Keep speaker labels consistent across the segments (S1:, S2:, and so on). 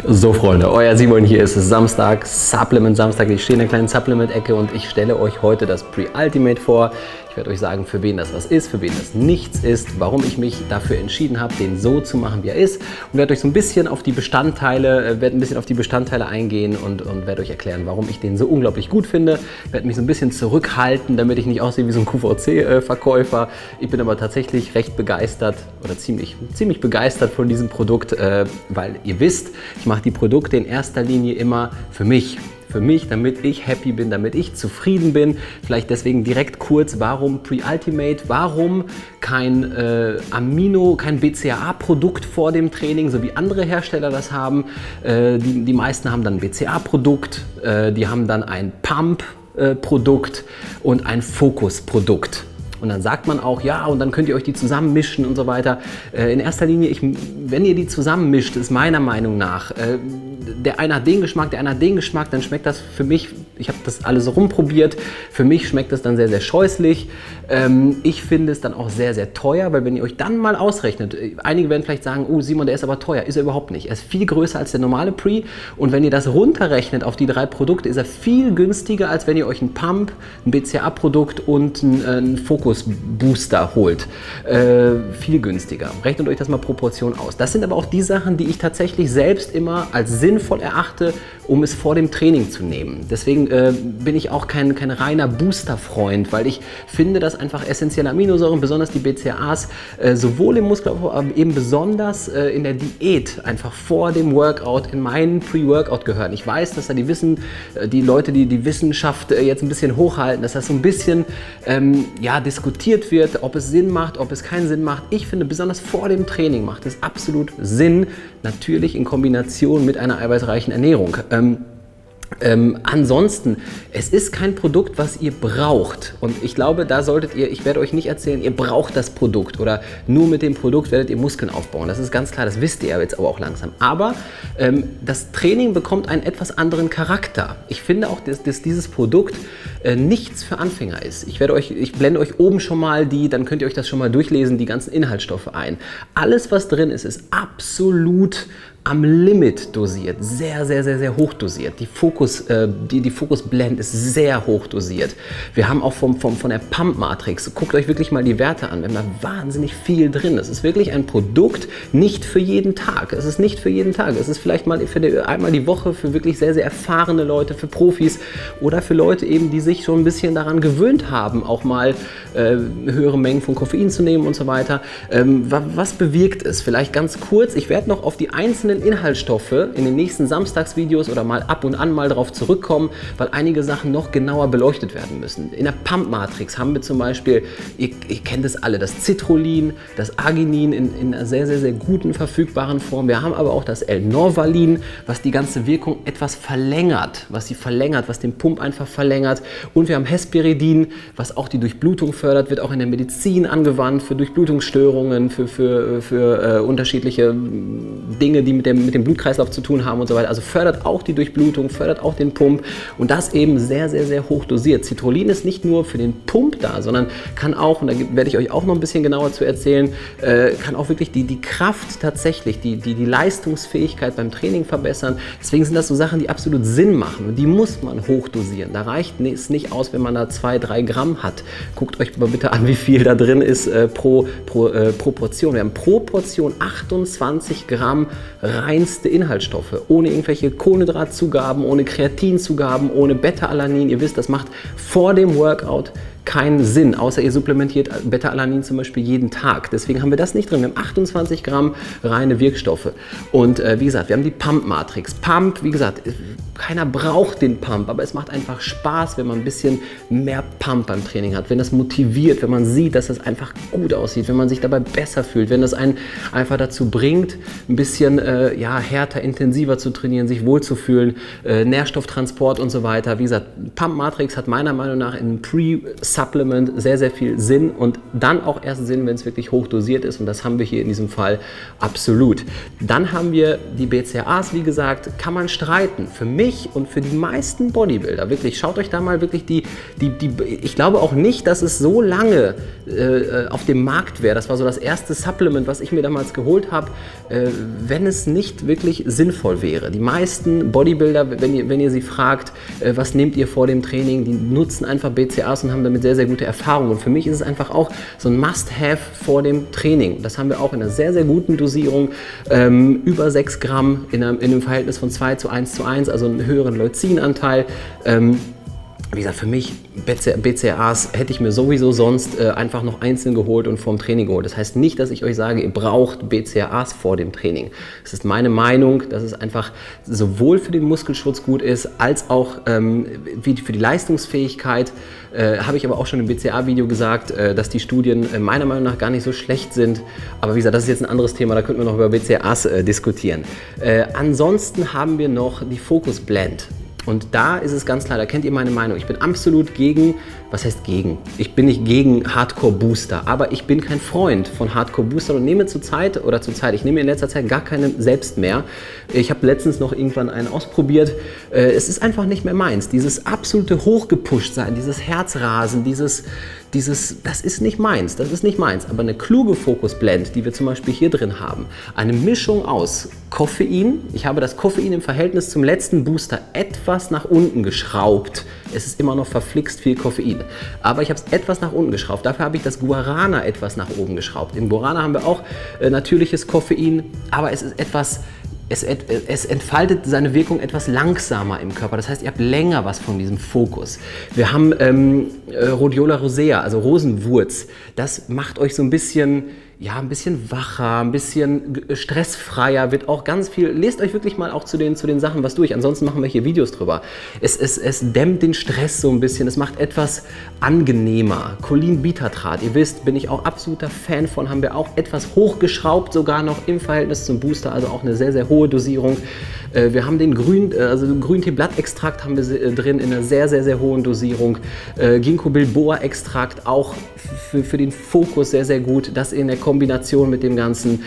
S1: So Freunde, euer Simon hier, ist es Samstag, Supplement Samstag. Ich stehe in der kleinen Supplement-Ecke und ich stelle euch heute das Pre-Ultimate vor. Ich werde euch sagen, für wen das was ist, für wen das nichts ist, warum ich mich dafür entschieden habe, den so zu machen, wie er ist, und werde euch so ein bisschen auf die Bestandteile, eingehen und werde euch erklären, warum ich den so unglaublich gut finde. Werde mich so ein bisschen zurückhalten, damit ich nicht aussehe wie so ein QVC-Verkäufer. Ich bin aber tatsächlich recht begeistert oder ziemlich begeistert von diesem Produkt, weil ihr wisst, ich mache die Produkte in erster Linie immer für mich, damit ich happy bin, damit ich zufrieden bin. Vielleicht deswegen direkt kurz, warum Pre-Ultimate, warum kein kein BCAA-Produkt vor dem Training, so wie andere Hersteller das haben. Die meisten haben dann ein BCAA-Produkt, die haben dann ein Pump-Produkt und ein Focus-Produkt. Und dann sagt man auch, ja, und dann könnt ihr euch die zusammenmischen und so weiter. In erster Linie, wenn ihr die zusammenmischt, ist meiner Meinung nach, der eine hat den Geschmack, der andere hat den Geschmack, dann schmeckt das für mich, ich habe das alles rumprobiert, für mich schmeckt das dann sehr, sehr scheußlich. Ich finde es dann auch sehr, sehr teuer, weil wenn ihr euch dann mal ausrechnet, einige werden vielleicht sagen, oh Simon, der ist aber teuer, ist er überhaupt nicht. Er ist viel größer als der normale Pre, und wenn ihr das runterrechnet auf die 3 Produkte, ist er viel günstiger, als wenn ihr euch einen Pump, ein BCAA-Produkt und einen Focus-Booster holt. Viel günstiger. Rechnet euch das mal Proportion aus. Das sind aber auch die Sachen, die ich tatsächlich selbst immer als sinnvoll erachte, um es vor dem Training zu nehmen. Deswegen bin ich auch kein reiner Booster-Freund, weil ich finde, dass einfach essentielle Aminosäuren, besonders die BCAAs, sowohl im Muskelaufbau, aber eben besonders in der Diät, einfach vor dem Workout, in meinen Pre-Workout gehören. Ich weiß, dass da die Leute, die die Wissenschaft jetzt ein bisschen hochhalten, dass das so ein bisschen diskutiert wird, ob es Sinn macht, ob es keinen Sinn macht. Ich finde, besonders vor dem Training macht es absolut Sinn, natürlich in Kombination mit einer eiweißreichen Ernährung. Ansonsten, es ist kein Produkt, was ihr braucht, und ich glaube, da solltet ihr, ich werde euch nicht erzählen, ihr braucht das Produkt oder nur mit dem Produkt werdet ihr Muskeln aufbauen. Das ist ganz klar, das wisst ihr jetzt aber auch langsam. Aber das Training bekommt einen etwas anderen Charakter. Ich finde auch, dass dieses Produkt nichts für Anfänger ist. Ich blende euch oben schon mal dann könnt ihr euch das schon mal durchlesen, die ganzen Inhaltsstoffe ein. Alles, was drin ist, ist absolut am Limit dosiert, sehr, sehr, sehr, sehr hoch dosiert. Die Focus Blend ist sehr hoch dosiert. Wir haben auch von der Pump-Matrix, guckt euch wirklich mal die Werte an, wir haben da wahnsinnig viel drin. Es ist wirklich ein Produkt nicht für jeden Tag. Es ist nicht für jeden Tag. Es ist vielleicht mal einmal die Woche für wirklich sehr, sehr erfahrene Leute, für Profis oder für Leute eben, die sich schon ein bisschen daran gewöhnt haben, auch mal höhere Mengen von Koffein zu nehmen und so weiter. Was bewirkt es? Vielleicht ganz kurz, ich werde noch auf die einzelnen Inhaltsstoffe in den nächsten Samstagsvideos oder mal ab und an mal darauf zurückkommen, weil einige Sachen noch genauer beleuchtet werden müssen. In der Pump-Matrix haben wir zum Beispiel, ihr kennt es alle, das Citrullin, das Arginin in einer sehr, sehr, sehr guten verfügbaren Form. Wir haben aber auch das L-Norvalin, was die ganze Wirkung etwas verlängert, was den Pump einfach verlängert. Und wir haben Hesperidin, was auch die Durchblutung fördert, wird auch in der Medizin angewandt für Durchblutungsstörungen, für unterschiedliche Dinge, die mit dem Blutkreislauf zu tun haben und so weiter. Also fördert auch die Durchblutung, fördert auch den Pump, und das eben sehr, sehr, sehr hoch dosiert. Citrullin ist nicht nur für den Pump da, sondern kann auch, und da werde ich euch auch noch ein bisschen genauer zu erzählen, kann auch wirklich die Kraft tatsächlich, die Leistungsfähigkeit beim Training verbessern. Deswegen sind das so Sachen, die absolut Sinn machen, und die muss man hoch dosieren. Da reicht es nicht aus, wenn man da 2-3 Gramm hat. Guckt euch mal bitte an, wie viel da drin ist pro Portion. Wir haben pro Portion 28 Gramm reinste Inhaltsstoffe, ohne irgendwelche Kohlenhydratzugaben, ohne Kreatinzugaben, ohne Beta-Alanin. Ihr wisst, das macht vor dem Workout keinen Sinn, außer ihr supplementiert Beta-Alanin zum Beispiel jeden Tag. Deswegen haben wir das nicht drin. Wir haben 28 Gramm reine Wirkstoffe. Und wie gesagt, wir haben die Pump-Matrix. Pump, wie gesagt, keiner braucht den Pump, aber es macht einfach Spaß, wenn man ein bisschen mehr Pump beim Training hat, wenn das motiviert, wenn man sieht, dass das einfach gut aussieht, wenn man sich dabei besser fühlt, wenn das einen einfach dazu bringt, ein bisschen härter, intensiver zu trainieren, sich wohlzufühlen, Nährstofftransport und so weiter. Wie gesagt, Pump-Matrix hat meiner Meinung nach in Pre-Supplement Supplement sehr, sehr viel Sinn und dann auch erst Sinn, wenn es wirklich hoch dosiert ist und das haben wir hier in diesem Fall absolut. Dann haben wir die BCAAs, wie gesagt, kann man streiten. Für mich und für die meisten Bodybuilder, wirklich, schaut euch da mal wirklich ich glaube auch nicht, dass es so lange auf dem Markt wäre. Das war so das erste Supplement, was ich mir damals geholt habe, wenn es nicht wirklich sinnvoll wäre. Die meisten Bodybuilder, wenn ihr sie fragt, was nehmt ihr vor dem Training, die nutzen einfach BCAAs und haben damit sehr, sehr gute Erfahrungen. Und für mich ist es einfach auch so ein Must-Have vor dem Training. Das haben wir auch in einer sehr, sehr guten Dosierung, über 6 Gramm in einem Verhältnis von 2:1:1, also einen höheren Leucinanteil. Wie gesagt, für mich, BCAAs hätte ich mir sowieso sonst einfach noch einzeln geholt und vorm Training geholt. Das heißt nicht, dass ich euch sage, ihr braucht BCAAs vor dem Training. Das ist meine Meinung, dass es einfach sowohl für den Muskelschutz gut ist, als auch wie für die Leistungsfähigkeit. Habe ich aber auch schon im BCAA-Video gesagt, dass die Studien meiner Meinung nach gar nicht so schlecht sind. Aber wie gesagt, das ist jetzt ein anderes Thema, da könnten wir noch über BCAAs diskutieren. Ansonsten haben wir noch die Focus Blend. Und da ist es ganz klar, da kennt ihr meine Meinung. Ich bin absolut gegen, was heißt gegen? Ich bin nicht gegen Hardcore-Booster, aber ich bin kein Freund von Hardcore-Boostern und nehme ich nehme in letzter Zeit gar keine selbst mehr. Ich habe letztens noch irgendwann einen ausprobiert. Es ist einfach nicht mehr meins. Dieses absolute Hochgepusht-Sein, dieses Herzrasen, das ist nicht meins, Aber eine kluge Focus Blend, die wir zum Beispiel hier drin haben, eine Mischung aus Koffein, ich habe das Koffein im Verhältnis zum letzten Booster etwas nach unten geschraubt. Es ist immer noch verflixt viel Koffein, aber ich habe es etwas nach unten geschraubt. Dafür habe ich das Guarana etwas nach oben geschraubt. Im Guarana haben wir auch natürliches Koffein, aber es ist etwas... Es entfaltet seine Wirkung etwas langsamer im Körper. Das heißt, ihr habt länger was von diesem Fokus. Wir haben Rhodiola rosea, also Rosenwurz. Das macht euch so ein bisschen, ja, ein bisschen wacher, ein bisschen stressfreier, wird auch ganz viel, lest euch wirklich mal auch zu den Sachen was durch, ansonsten machen wir hier Videos drüber. Es dämmt den Stress so ein bisschen, es macht etwas angenehmer. Cholinbitatrat, ihr wisst, bin ich auch absoluter Fan von, haben wir auch etwas hochgeschraubt, sogar noch im Verhältnis zum Booster, also auch eine sehr, sehr hohe Dosierung. Wir haben den Grüntee-Blattextrakt haben wir drin in einer sehr, sehr, sehr hohen Dosierung. Ginkgo Biloba-Extrakt auch für den Fokus sehr, sehr gut. Das in der Kombination mit dem Ganzen.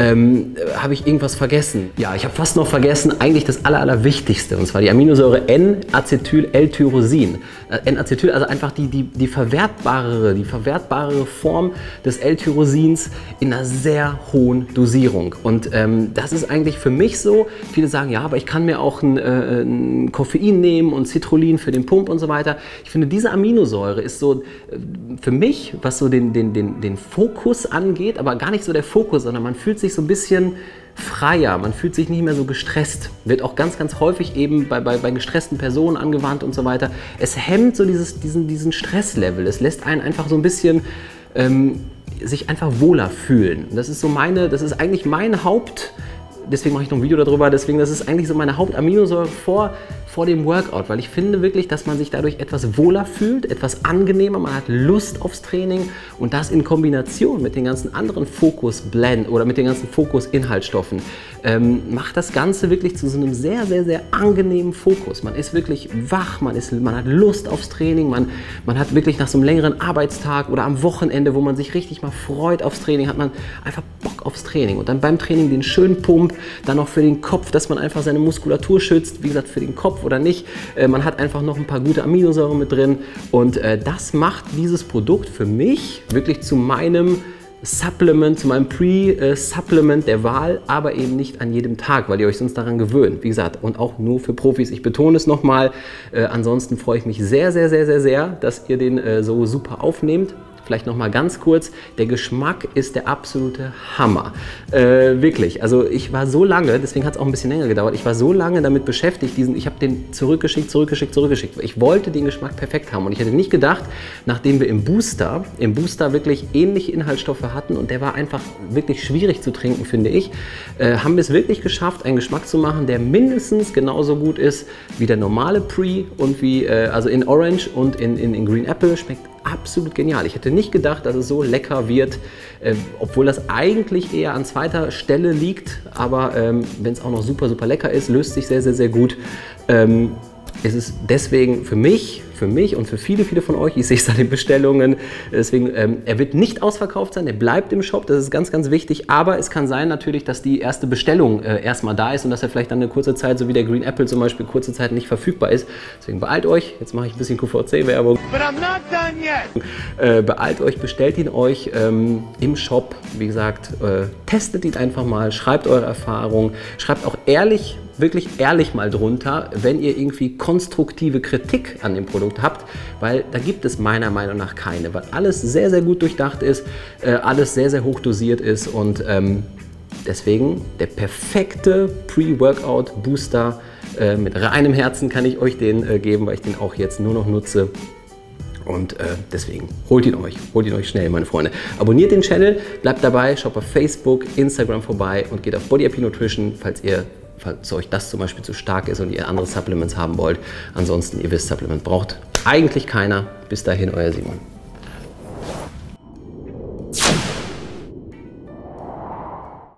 S1: Habe ich irgendwas vergessen? Ja, ich habe fast noch vergessen, eigentlich das Allerwichtigste, und zwar die Aminosäure N-Acetyl-L-Tyrosin. N-Acetyl, also einfach die verwertbarere Form des L-Tyrosins in einer sehr hohen Dosierung. Und das ist eigentlich für mich so, viele sagen, ja, aber ich kann mir auch ein Koffein nehmen und Citrullin für den Pump und so weiter. Ich finde, diese Aminosäure ist so für mich, was so den Fokus angeht, aber gar nicht so der Fokus, sondern man fühlt sich so ein bisschen freier, man fühlt sich nicht mehr so gestresst. Wird auch ganz, ganz häufig eben bei gestressten Personen angewandt und so weiter. Es hemmt so diesen Stresslevel. Es lässt einen einfach so ein bisschen sich einfach wohler fühlen. Das ist eigentlich mein deswegen mache ich noch ein Video darüber, das ist eigentlich so meine Hauptaminosäure vor dem Workout, weil ich finde wirklich, dass man sich dadurch etwas wohler fühlt, etwas angenehmer, man hat Lust aufs Training und das in Kombination mit den ganzen anderen Fokus-Blend oder mit den ganzen Fokus-Inhaltsstoffen macht das Ganze wirklich zu so einem sehr, sehr, sehr angenehmen Fokus. Man ist wirklich wach, man hat Lust aufs Training, man hat wirklich nach so einem längeren Arbeitstag oder am Wochenende, wo man sich richtig mal freut aufs Training, hat man einfach Bock aufs Training und dann beim Training den schönen Pump, dann noch für den Kopf, dass man einfach seine Muskulatur schützt, wie gesagt, für den Kopf oder nicht. Man hat einfach noch ein paar gute Aminosäuren mit drin und das macht dieses Produkt für mich wirklich zu meinem Supplement, zu meinem Pre-Supplement der Wahl, aber eben nicht an jedem Tag, weil ihr euch sonst daran gewöhnt. Wie gesagt, und auch nur für Profis. Ich betone es nochmal. Ansonsten freue ich mich sehr, sehr, sehr, sehr, sehr, dass ihr den so super aufnehmt. Vielleicht noch mal ganz kurz, der Geschmack ist der absolute Hammer. Wirklich, also ich war so lange, deswegen hat es auch ein bisschen länger gedauert, ich war so lange damit beschäftigt, ich habe den zurückgeschickt. Ich wollte den Geschmack perfekt haben und ich hätte nicht gedacht, nachdem wir im Booster wirklich ähnliche Inhaltsstoffe hatten und der war einfach wirklich schwierig zu trinken, finde ich, haben wir es wirklich geschafft, einen Geschmack zu machen, der mindestens genauso gut ist wie der normale Pre und also in Orange und in Green Apple, schmeckt absolut genial. Ich hätte nicht gedacht, dass es so lecker wird, obwohl das eigentlich eher an zweiter Stelle liegt, aber wenn es auch noch super, super lecker ist, löst sich sehr, sehr, sehr gut. ist es deswegen für mich und für viele, viele von euch, ich sehe es an den Bestellungen, deswegen, er wird nicht ausverkauft sein, er bleibt im Shop, das ist ganz, ganz wichtig, aber es kann sein natürlich, dass die erste Bestellung erstmal da ist und dass er vielleicht dann eine kurze Zeit, so wie der Green Apple zum Beispiel, kurze Zeit nicht verfügbar ist. Deswegen beeilt euch, jetzt mache ich ein bisschen QVC-Werbung. Beeilt euch, bestellt ihn euch im Shop, wie gesagt, testet ihn einfach mal, schreibt eure Erfahrungen, schreibt auch ehrlich, wirklich ehrlich mal drunter, wenn ihr irgendwie konstruktive Kritik an dem Produkt habt, weil da gibt es meiner Meinung nach keine, weil alles sehr, sehr gut durchdacht ist, alles sehr, sehr hoch dosiert ist und deswegen der perfekte Pre-Workout-Booster mit reinem Herzen kann ich euch den geben, weil ich den auch jetzt nur noch nutze. Und deswegen holt ihn euch schnell, meine Freunde. Abonniert den Channel, bleibt dabei, schaut auf Facebook, Instagram vorbei und geht auf Body Happy Nutrition, falls euch das zum Beispiel zu stark ist und ihr andere Supplements haben wollt. Ansonsten, ihr wisst, Supplement braucht eigentlich keiner. Bis dahin, euer Simon.